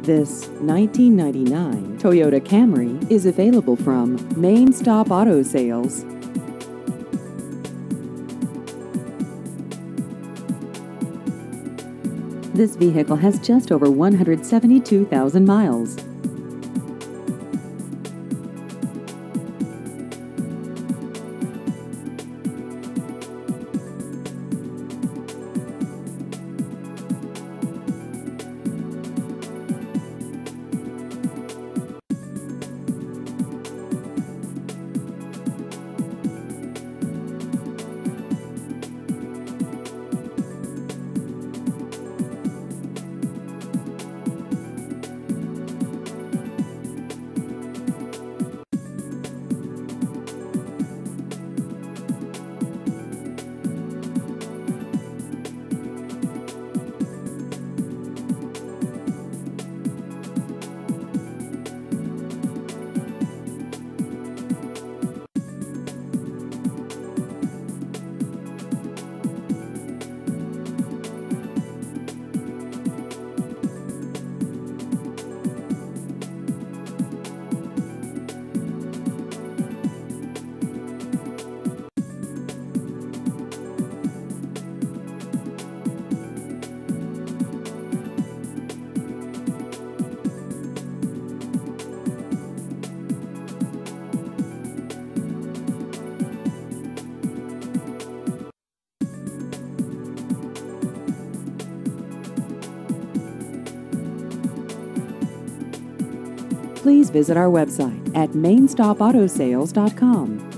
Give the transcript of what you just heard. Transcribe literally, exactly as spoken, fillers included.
This nineteen ninety-nine Toyota Camry is available from Main Stop Auto Sales. This vehicle has just over one hundred seventy-two thousand miles. Please visit our website at main stop auto sales dot com.